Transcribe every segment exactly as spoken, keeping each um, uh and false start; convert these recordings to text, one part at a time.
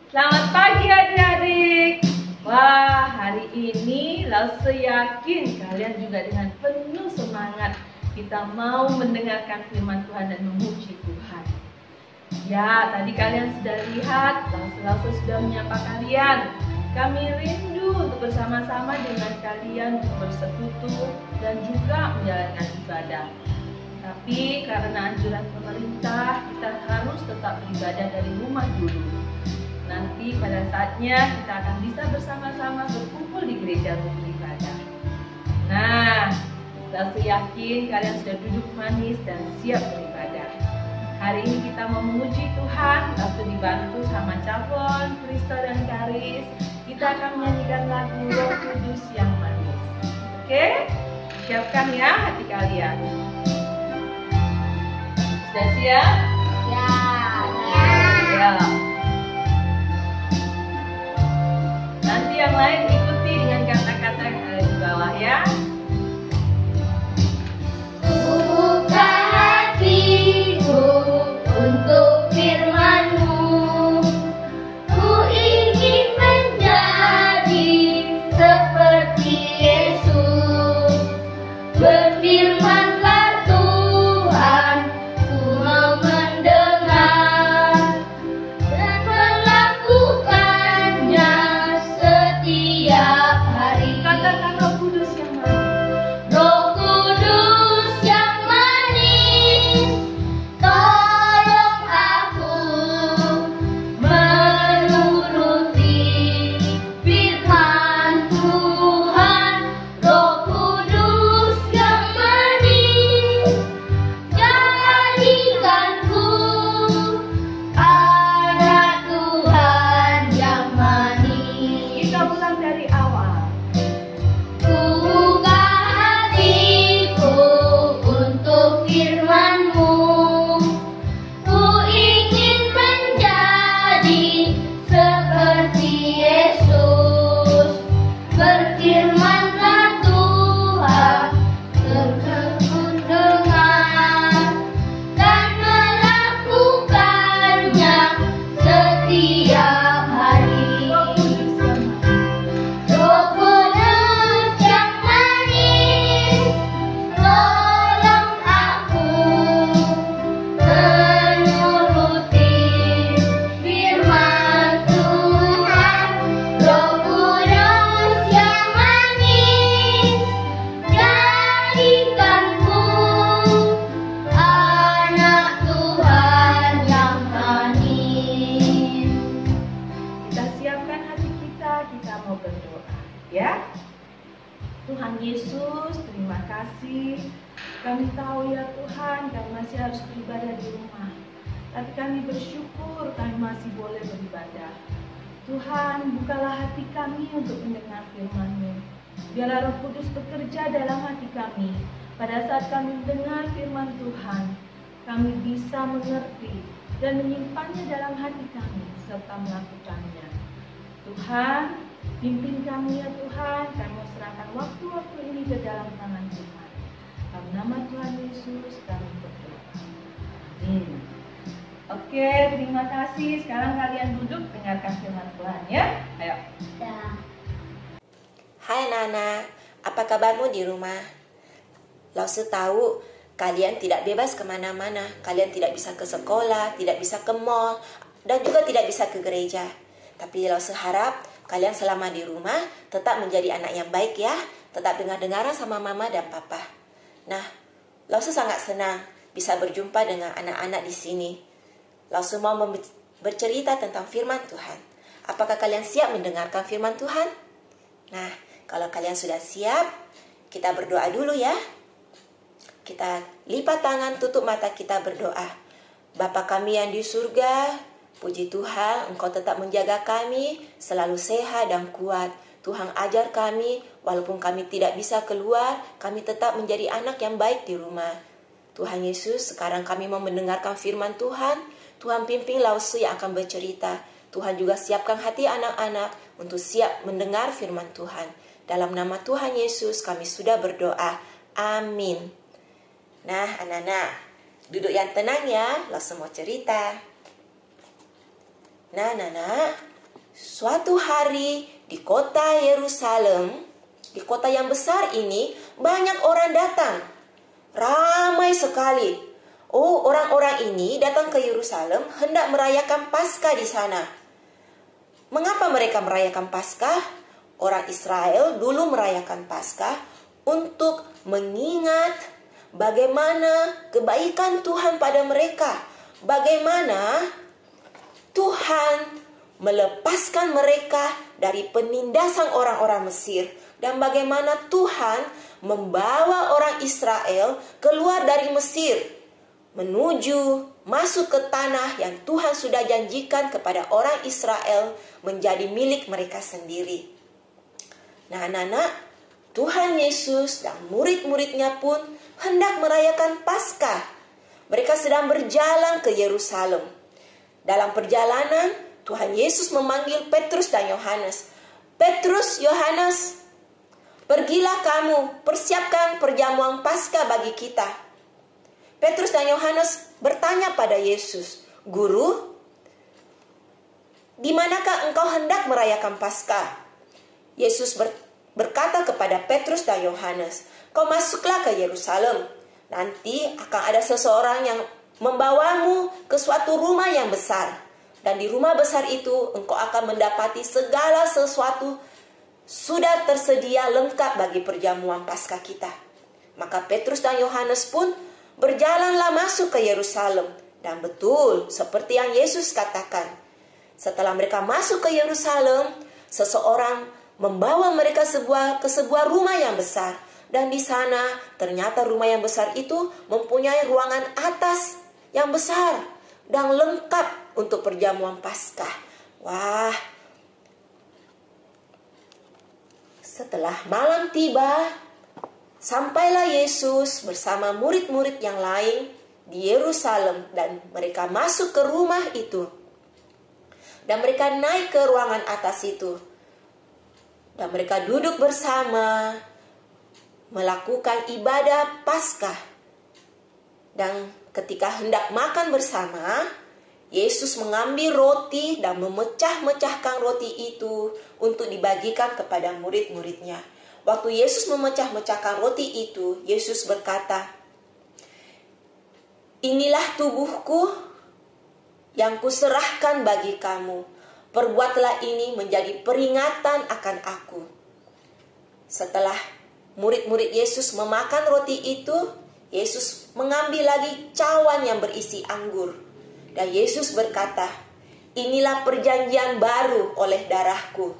Selamat pagi adik-adik. Wah, hari ini Lause yakin kalian juga dengan penuh semangat kita mau mendengarkan firman Tuhan dan memuji Tuhan. Ya, tadi kalian sudah lihat, Lause-Lause sudah menyapa kalian. Kami rindu untuk bersama-sama dengan kalian untuk bersekutu dan juga menjalankan ibadah. Tapi karena anjuran pemerintah, kita harus tetap beribadah dari rumah dulu. Nanti pada saatnya kita akan bisa bersama-sama berkumpul di gereja untuk beribadah. Nah, saya yakin kalian sudah duduk manis dan siap beribadah. Hari ini kita mau memuji Tuhan, lalu dibantu sama Capon, Krista dan Karis. Kita akan menyanyikan lagu Roh Kudus yang manis. Oke? Siapkan ya hati kalian. Sudah siap? Ya. Ya. Nanti yang lain ikuti dengan kata-kata yang ada di bawah ya. Buka hatiku untuk firman-Mu. Ku ingin menjadi seperti Yesus. Berfirman-Lah Tuhan, ku mau mendengar dan melakukannya setiap hari. Katakan Roh Kudus yang manis. Roh Kudus yang manis, tolong aku menuruti firman Tuhan. Roh Kudus yang manis, jadikanku anak Tuhan yang manis. Kita ulang dari awal. Buka hatiku untuk firman-Mu. Ku ingin menjadi seperti Yesus. Berfirman-Lah Tuhan, terkeku dengar dan melakukannya setiap hari. Roh Kudus yang manis. Roh Kudus yang manis, tolong aku menuruti firman Tuhan. Roh Kudus yang manis, jadikanku anak Tuhan yang manis. Kita siapkan hati kita, kita mau berdoa ya. Tuhan Yesus, terima kasih. Kami tahu ya Tuhan, kami masih harus beribadah di rumah. Tapi kami bersyukur kami masih boleh beribadah. Tuhan, bukalah hati kami untuk mendengar firman-Mu. Biarlah Roh Kudus bekerja dalam hati kami. Pada saat kami mendengar firman Tuhan, kami bisa mengerti dan menyimpannya dalam hati kami serta melakukannya. Tuhan, pimpin kami ya Tuhan. Kami mau serahkan waktu-waktu ini ke dalam tangan Tuhan. Dalam nama Tuhan Yesus kami berdoa. Amin. Oke, terima kasih. Sekarang kalian duduk dengarkan firman Tuhan ya. Ayo. Ya. Hai anak-anak, apa kabarmu di rumah? Lause tahu kalian tidak bebas kemana-mana. Kalian tidak bisa ke sekolah, tidak bisa ke mall, dan juga tidak bisa ke gereja. Tapi Lause harap kalian selama di rumah tetap menjadi anak yang baik ya. Tetap dengar-dengaran sama mama dan papa. Nah, Lause sangat senang bisa berjumpa dengan anak-anak di sini. Lause mau bercerita tentang firman Tuhan. Apakah kalian siap mendengarkan firman Tuhan? Nah, kalau kalian sudah siap, kita berdoa dulu ya. Kita lipat tangan, tutup mata, kita berdoa. Bapa kami yang di surga, puji Tuhan, Engkau tetap menjaga kami, selalu sehat dan kuat. Tuhan ajar kami, walaupun kami tidak bisa keluar, kami tetap menjadi anak yang baik di rumah. Tuhan Yesus, sekarang kami mau mendengarkan firman Tuhan. Tuhan pimpin Lause yang akan bercerita. Tuhan juga siapkan hati anak-anak untuk siap mendengar firman Tuhan. Dalam nama Tuhan Yesus kami sudah berdoa. Amin. Nah anak-anak, duduk yang tenang ya, Lause mau cerita. Nah anak-anak, Suatu hari di kota Yerusalem, di kota yang besar ini, banyak orang datang. Ramai sekali. Oh, orang-orang ini datang ke Yerusalem hendak merayakan Paskah di sana. Mengapa mereka merayakan Paskah? Orang Israel dulu merayakan Paskah untuk mengingat bagaimana kebaikan Tuhan pada mereka. Bagaimana Tuhan melepaskan mereka dari penindasan orang-orang Mesir. Dan bagaimana Tuhan membawa orang Israel keluar dari Mesir, menuju masuk ke tanah yang Tuhan sudah janjikan kepada orang Israel menjadi milik mereka sendiri. Nah, anak-anak, Tuhan Yesus dan murid-muridnya pun hendak merayakan Paskah. Mereka sedang berjalan ke Yerusalem. Dalam perjalanan, Tuhan Yesus memanggil Petrus dan Yohanes. Petrus, Yohanes, pergilah kamu, persiapkan perjamuan Paskah bagi kita. Petrus dan Yohanes bertanya pada Yesus, Guru, di manakah engkau hendak merayakan Paskah? Yesus ber, berkata kepada Petrus dan Yohanes, kau masuklah ke Yerusalem. Nanti akan ada seseorang yang membawamu ke suatu rumah yang besar. Dan di rumah besar itu engkau akan mendapati segala sesuatu sudah tersedia lengkap bagi perjamuan Paskah kita. Maka Petrus dan Yohanes pun berjalanlah masuk ke Yerusalem. Dan betul seperti yang Yesus katakan. Setelah mereka masuk ke Yerusalem, seseorang membawa mereka sebuah, ke sebuah rumah yang besar. Dan di sana ternyata rumah yang besar itu mempunyai ruangan atas yang besar dan lengkap untuk perjamuan Paskah. Wah. Setelah malam tiba, sampailah Yesus bersama murid-murid yang lain di Yerusalem dan mereka masuk ke rumah itu. Dan mereka naik ke ruangan atas itu. Dan mereka duduk bersama melakukan ibadah Paskah. Dan ketika hendak makan bersama, Yesus mengambil roti dan memecah-mecahkan roti itu untuk dibagikan kepada murid-muridnya. Waktu Yesus memecah-mecahkan roti itu, Yesus berkata, inilah tubuhku yang kuserahkan bagi kamu. Perbuatlah ini menjadi peringatan akan aku. Setelah murid-murid Yesus memakan roti itu, Yesus mengambil lagi cawan yang berisi anggur. Dan Yesus berkata, inilah perjanjian baru oleh darahku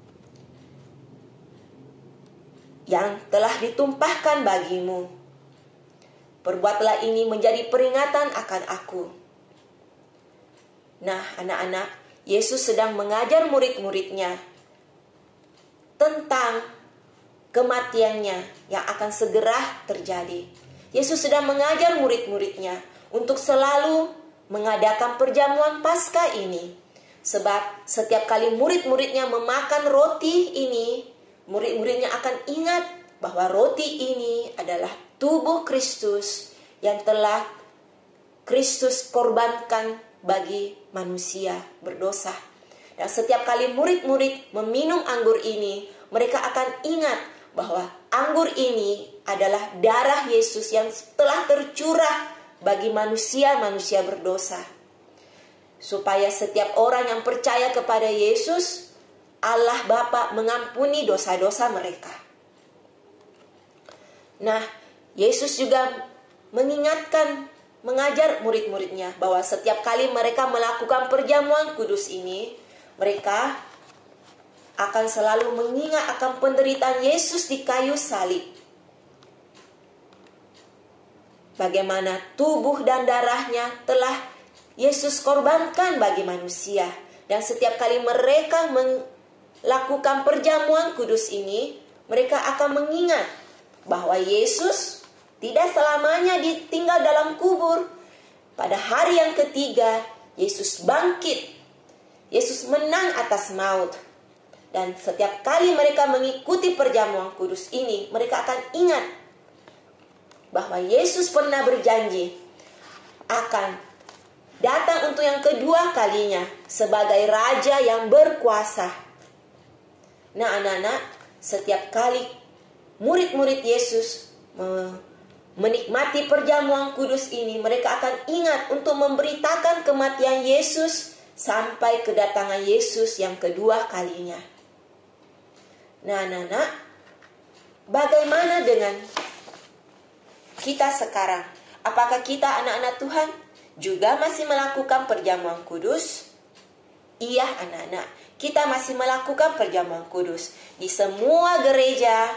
yang telah ditumpahkan bagimu. Perbuatlah ini menjadi peringatan akan aku. Nah, anak-anak, Yesus sedang mengajar murid-muridnya tentang kematiannya yang akan segera terjadi. Yesus sedang mengajar murid-muridnya untuk selalu mengadakan perjamuan Paskah ini. Sebab setiap kali murid-muridnya memakan roti ini, murid-muridnya akan ingat bahwa roti ini adalah tubuh Kristus yang telah Kristus korbankan bagi manusia berdosa. Dan setiap kali murid-murid meminum anggur ini, mereka akan ingat bahwa anggur ini adalah darah Yesus yang telah tercurah bagi manusia-manusia berdosa. Supaya setiap orang yang percaya kepada Yesus, Allah Bapa mengampuni dosa-dosa mereka. Nah, Yesus juga mengingatkan, mengajar murid-muridnya bahwa setiap kali mereka melakukan perjamuan kudus ini, mereka akan selalu mengingat akan penderitaan Yesus di kayu salib. Bagaimana tubuh dan darahnya telah Yesus korbankan bagi manusia. Dan setiap kali mereka melakukan perjamuan kudus ini, mereka akan mengingat bahwa Yesus tidak selamanya ditinggal dalam kubur. Pada hari yang ketiga, Yesus bangkit. Yesus menang atas maut. Dan setiap kali mereka mengikuti perjamuan kudus ini, mereka akan ingat bahwa Yesus pernah berjanji akan datang untuk yang kedua kalinya sebagai raja yang berkuasa. Nah anak-anak, setiap kali murid-murid Yesus menikmati perjamuan kudus ini, mereka akan ingat untuk memberitakan kematian Yesus sampai kedatangan Yesus yang kedua kalinya. Nah anak-anak, bagaimana dengan kita sekarang? Apakah kita anak-anak Tuhan juga masih melakukan perjamuan kudus? Iya anak-anak, kita masih melakukan perjamuan kudus. Di semua gereja,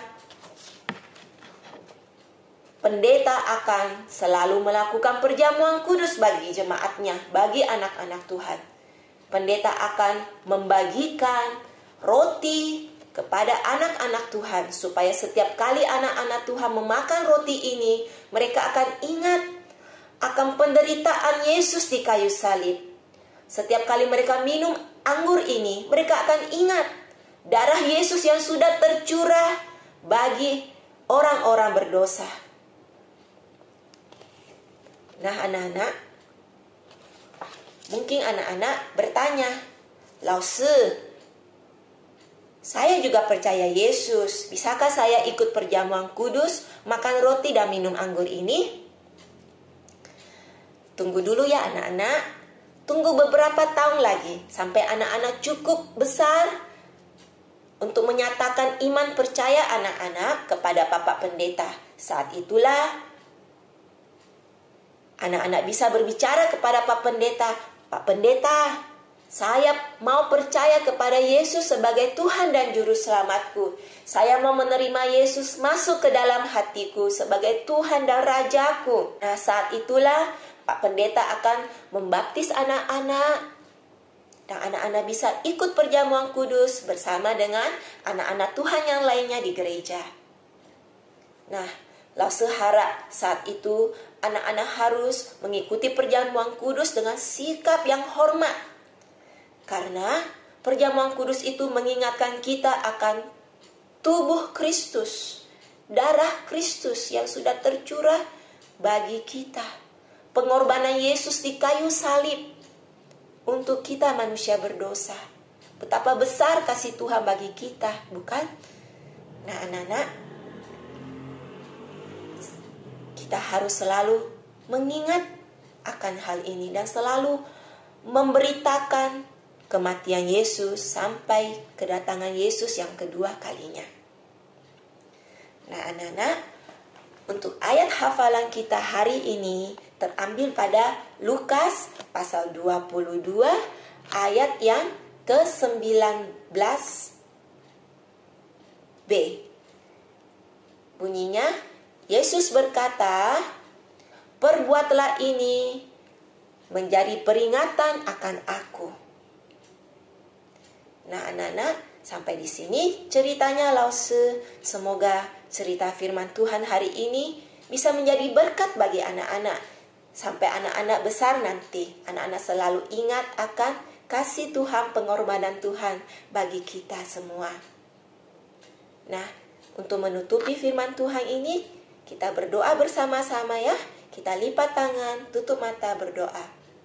pendeta akan selalu melakukan perjamuan kudus bagi jemaatnya, bagi anak-anak Tuhan. Pendeta akan membagikan roti kepada anak-anak Tuhan, supaya setiap kali anak-anak Tuhan memakan roti ini, mereka akan ingat akan penderitaan Yesus di kayu salib. Setiap kali mereka minum anggur ini, mereka akan ingat darah Yesus yang sudah tercurah bagi orang-orang berdosa. Nah anak-anak, mungkin anak-anak bertanya, Lause, saya juga percaya Yesus. Bisakah saya ikut perjamuan kudus, makan roti dan minum anggur ini? Tunggu dulu ya anak-anak. Tunggu beberapa tahun lagi sampai anak-anak cukup besar untuk menyatakan iman percaya anak-anak kepada Bapak Pendeta. Saat itulah anak-anak bisa berbicara kepada Pak Pendeta, Pak Pendeta, saya mau percaya kepada Yesus sebagai Tuhan dan Juru Selamatku. Saya mau menerima Yesus masuk ke dalam hatiku sebagai Tuhan dan Rajaku. Nah saat itulah Pak Pendeta akan membaptis anak-anak. Dan anak-anak bisa ikut perjamuan kudus bersama dengan anak-anak Tuhan yang lainnya di gereja. Nah, Lause harap saat itu anak-anak harus mengikuti perjamuan kudus dengan sikap yang hormat. Karena perjamuan kudus itu mengingatkan kita akan tubuh Kristus, darah Kristus yang sudah tercurah bagi kita. Pengorbanan Yesus di kayu salib untuk kita manusia berdosa. Betapa besar kasih Tuhan bagi kita, bukan? Nah anak-anak, kita harus selalu mengingat akan hal ini dan selalu memberitakan kematian Yesus sampai kedatangan Yesus yang kedua kalinya. Nah anak-anak, untuk ayat hafalan kita hari ini terambil pada Lukas pasal dua puluh dua ayat yang ke sembilan belas b. Bunyinya, Yesus berkata, "Perbuatlah ini menjadi peringatan akan aku." Nah anak-anak, sampai di sini ceritanya Lause. Semoga cerita firman Tuhan hari ini bisa menjadi berkat bagi anak-anak. Sampai anak-anak besar nanti, anak-anak selalu ingat akan kasih Tuhan, pengorbanan Tuhan bagi kita semua. Nah, untuk menutupi firman Tuhan ini, kita berdoa bersama-sama ya. Kita lipat tangan, tutup mata, berdoa.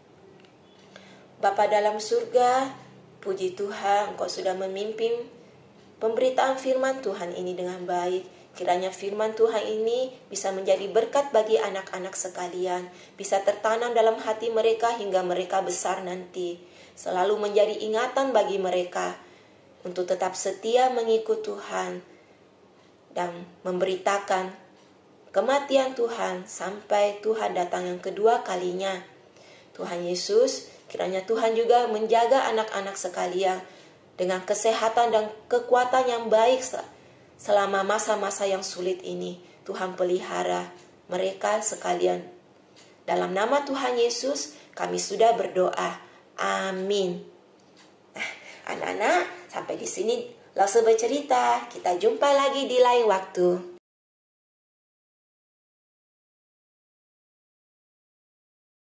Bapa dalam surga, puji Tuhan, Engkau sudah memimpin pemberitaan firman Tuhan ini dengan baik. Kiranya firman Tuhan ini bisa menjadi berkat bagi anak-anak sekalian, bisa tertanam dalam hati mereka hingga mereka besar nanti. Selalu menjadi ingatan bagi mereka untuk tetap setia mengikut Tuhan dan memberitakan kematian Tuhan sampai Tuhan datang yang kedua kalinya. Tuhan Yesus, kiranya Tuhan juga menjaga anak-anak sekalian dengan kesehatan dan kekuatan yang baik selama masa-masa yang sulit ini. Tuhan pelihara mereka sekalian. Dalam nama Tuhan Yesus, kami sudah berdoa. Amin. Nah, anak-anak, sampai di sini Lause bercerita. Kita jumpa lagi di lain waktu.